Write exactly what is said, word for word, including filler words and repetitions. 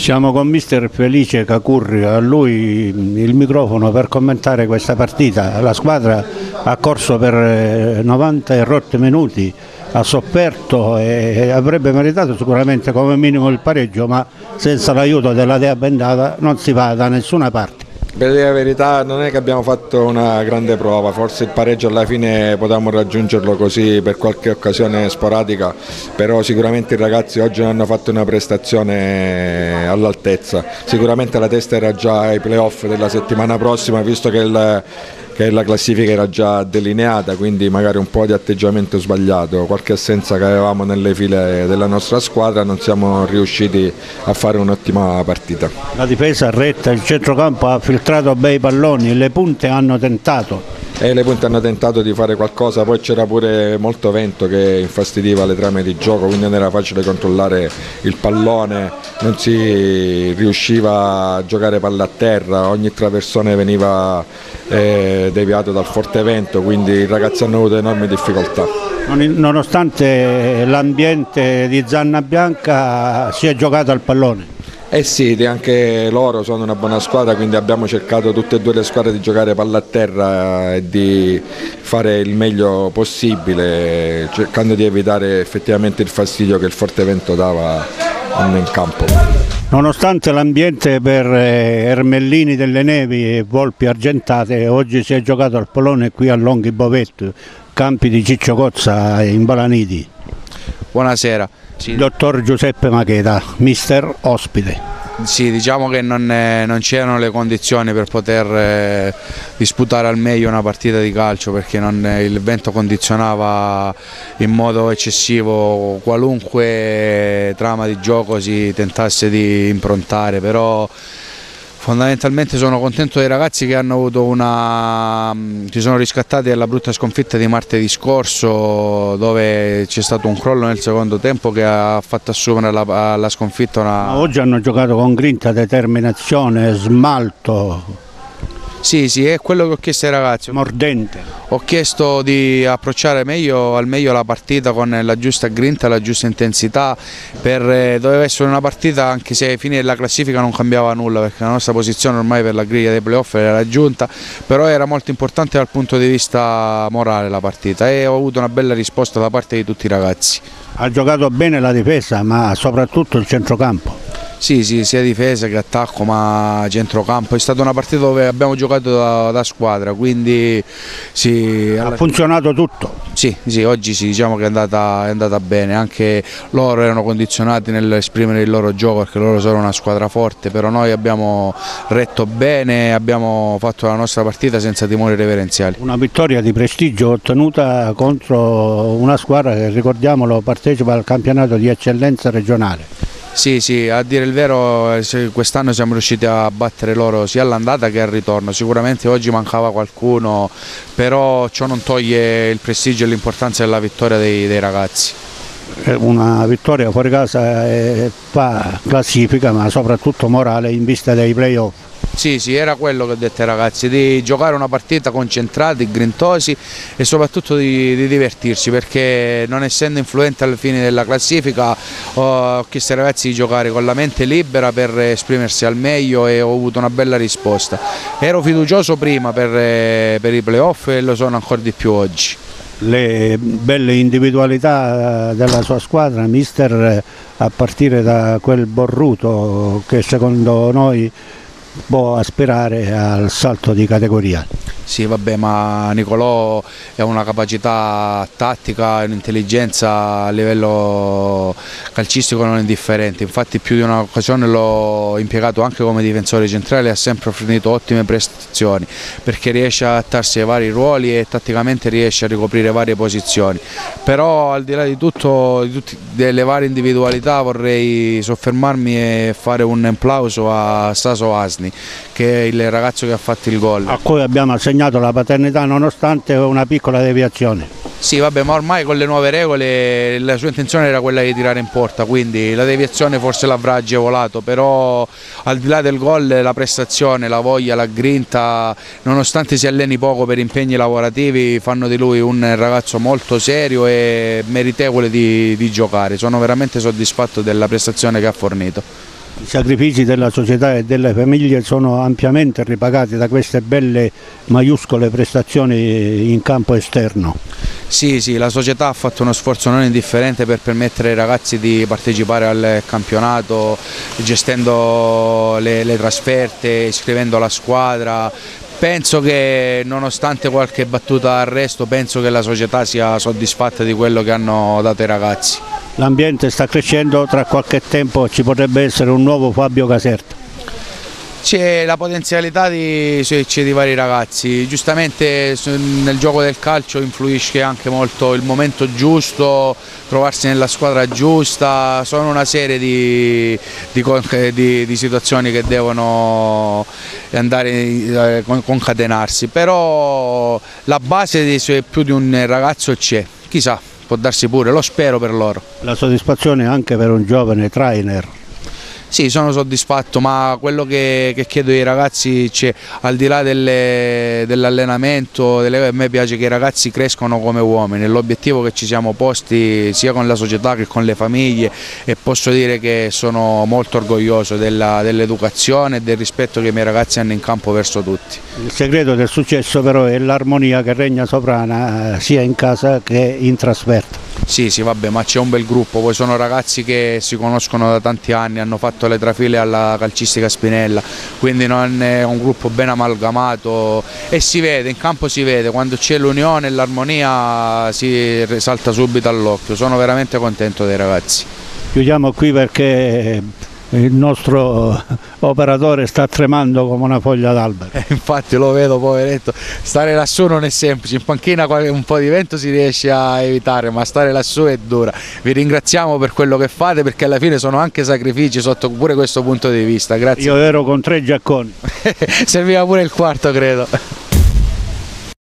Siamo con mister Felice Cacurri, a lui il microfono per commentare questa partita. La squadra ha corso per novanta e rotti minuti, ha sofferto e avrebbe meritato sicuramente come minimo il pareggio, ma senza l'aiuto della Dea Bendata non si va da nessuna parte. Per dire la verità non è che abbiamo fatto una grande prova, forse il pareggio alla fine potevamo raggiungerlo così per qualche occasione sporadica, però sicuramente i ragazzi oggi hanno fatto una prestazione all'altezza, sicuramente la testa era già ai playoff della settimana prossima, visto che il che la classifica era già delineata, quindi magari un po' di atteggiamento sbagliato, qualche assenza che avevamo nelle file della nostra squadra, non siamo riusciti a fare un'ottima partita. La difesa retta, il centrocampo ha filtrato bei palloni, le punte hanno tentato. E le punte hanno tentato di fare qualcosa, poi c'era pure molto vento che infastidiva le trame di gioco, quindi non era facile controllare il pallone, non si riusciva a giocare palla a terra, ogni traversone veniva eh, deviato dal forte vento, quindi i ragazzi hanno avuto enormi difficoltà. Nonostante l'ambiente di Zanna Bianca si è giocato al pallone. Eh sì, anche loro sono una buona squadra, quindi abbiamo cercato tutte e due le squadre di giocare palla a terra e di fare il meglio possibile, cercando di evitare effettivamente il fastidio che il forte vento dava in campo. Nonostante l'ambiente per Ermellini delle Nevi e Volpi Argentate, oggi si è giocato al pallone qui a Longhi Bovetto, campi di Ciccio Cozza in Balanidi. Buonasera. Sì. Dottor Giuseppe Macheda, mister ospite. Sì, diciamo che non, non c'erano le condizioni per poter eh, disputare al meglio una partita di calcio, perché non, il vento condizionava in modo eccessivo qualunque trama di gioco si tentasse di improntare, però fondamentalmente sono contento dei ragazzi che hanno avuto una, si sono riscattati dalla brutta sconfitta di martedì scorso, dove c'è stato un crollo nel secondo tempo che ha fatto assumere alla, alla sconfitta una... Ma oggi hanno giocato con grinta, determinazione, smalto. Sì, sì, è quello che ho chiesto ai ragazzi. Mordente. Ho chiesto di approcciare meglio, al meglio la partita con la giusta grinta, la giusta intensità, per, eh, doveva essere una partita anche se ai fini della classifica non cambiava nulla, perché la nostra posizione ormai per la griglia dei playoff era raggiunta, però era molto importante dal punto di vista morale la partita e ho avuto una bella risposta da parte di tutti i ragazzi. Ha giocato bene la difesa, ma soprattutto il centrocampo. Sì, sì, sia difesa che attacco, ma centrocampo. È stata una partita dove abbiamo giocato da, da squadra, quindi sì. Ha funzionato tutto? Sì, sì, oggi sì, diciamo che è andata, è andata bene. Anche loro erano condizionati nell'esprimere il loro gioco, perché loro sono una squadra forte, però noi abbiamo retto bene, abbiamo fatto la nostra partita senza timori reverenziali. Una vittoria di prestigio ottenuta contro una squadra che, ricordiamolo, partecipa al campionato di eccellenza regionale. Sì, sì, a dire il vero quest'anno siamo riusciti a battere loro sia all'andata che al ritorno, sicuramente oggi mancava qualcuno, però ciò non toglie il prestigio e l'importanza della vittoria dei, dei ragazzi. Una vittoria fuori casa fa classifica, ma soprattutto morale in vista dei playoff. Sì, sì, era quello che ho detto ai ragazzi, di giocare una partita concentrati, grintosi e soprattutto di, di divertirsi, perché non essendo influente alla fine della classifica ho chiesto ai ragazzi di giocare con la mente libera per esprimersi al meglio e ho avuto una bella risposta. Ero fiducioso prima per, per i playoff e lo sono ancora di più oggi. Le belle individualità della sua squadra, mister, a partire da quel Borruto che secondo noi può aspirare al salto di categoria. Sì, vabbè, ma Nicolò ha una capacità tattica e un'intelligenza a livello calcistico non indifferente, infatti più di un'occasione l'ho impiegato anche come difensore centrale e ha sempre fornito ottime prestazioni, perché riesce a adattarsi ai vari ruoli e tatticamente riesce a ricoprire varie posizioni, però al di là di tutto, di tutte, delle varie individualità, vorrei soffermarmi e fare un applauso a Staso Asni, che è il ragazzo che ha fatto il gol. A cui abbiamo assegnato la paternità nonostante una piccola deviazione. Sì, vabbè, ma ormai con le nuove regole la sua intenzione era quella di tirare in porta, quindi la deviazione forse l'avrà agevolato, però al di là del gol la prestazione, la voglia, la grinta, nonostante si alleni poco per impegni lavorativi, fanno di lui un ragazzo molto serio e meritevole di, di giocare. Sono veramente soddisfatto della prestazione che ha fornito. I sacrifici della società e delle famiglie sono ampiamente ripagati da queste belle maiuscole prestazioni in campo esterno. Sì, sì, la società ha fatto uno sforzo non indifferente per permettere ai ragazzi di partecipare al campionato, gestendo le, le trasferte, iscrivendo la squadra. Penso che nonostante qualche battuta d'arresto, penso che la società sia soddisfatta di quello che hanno dato ai ragazzi. L'ambiente sta crescendo, tra qualche tempo ci potrebbe essere un nuovo Fabio Caserta. C'è la potenzialità di, di vari ragazzi, giustamente nel gioco del calcio influisce anche molto il momento giusto, trovarsi nella squadra giusta, sono una serie di, di, di, di situazioni che devono andare a concatenarsi, però la base di, più di un ragazzo c'è, chissà, può darsi pure, lo spero per loro. La soddisfazione anche per un giovane trainer. Sì, sono soddisfatto, ma quello che, che chiedo ai ragazzi, cioè, al di là dell'allenamento, delle, a me piace che i ragazzi crescano come uomini, l'obiettivo che ci siamo posti sia con la società che con le famiglie, e posso dire che sono molto orgoglioso dell'educazione e del rispetto che i miei ragazzi hanno in campo verso tutti. Il segreto del successo però è l'armonia che regna sovrana sia in casa che in trasferta. Sì, sì, vabbè, ma c'è un bel gruppo, poi sono ragazzi che si conoscono da tanti anni, hanno fatto le trafile alla calcistica Spinella, quindi non è un gruppo ben amalgamato e si vede, in campo si vede, quando c'è l'unione e l'armonia si risalta subito all'occhio, sono veramente contento dei ragazzi. Chiudiamo qui perché il nostro operatore sta tremando come una foglia d'albero. Eh, infatti lo vedo, poveretto, stare lassù non è semplice, in panchina un po' di vento si riesce a evitare, ma stare lassù è dura. Vi ringraziamo per quello che fate, perché alla fine sono anche sacrifici sotto pure questo punto di vista. Grazie. Io ero con tre giacconi. Serviva pure il quarto, credo.